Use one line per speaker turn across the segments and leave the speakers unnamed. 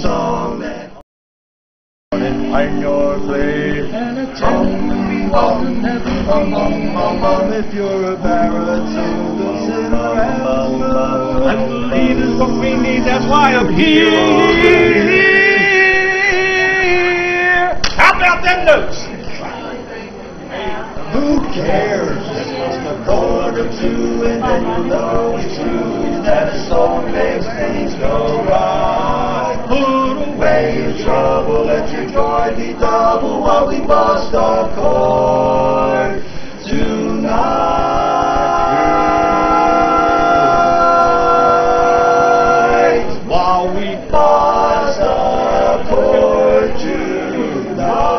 song that I'm your place. And a tune to be walking heaven if you're a baritone, the sinner and the lead is what we need, that's why I'm here. How about them notes? Who cares? Just a chord or two, and then you know it's true that a song makes things go right. Put away your trouble, let your joy be double while we bust our chord tonight. While we bust our chord tonight.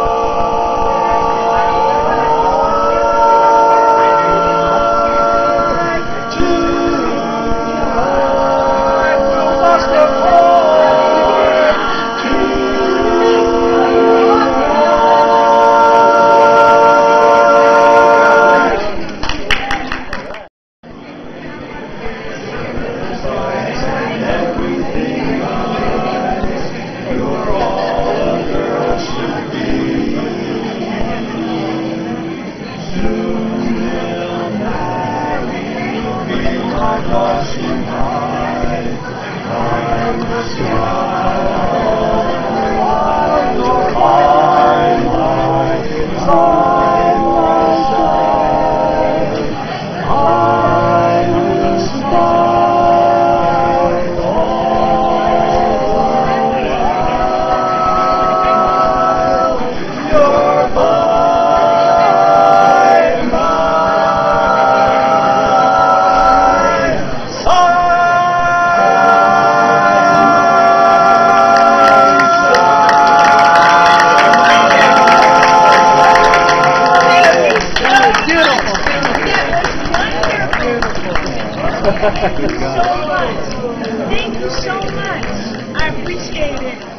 Thank you so much. I appreciate it.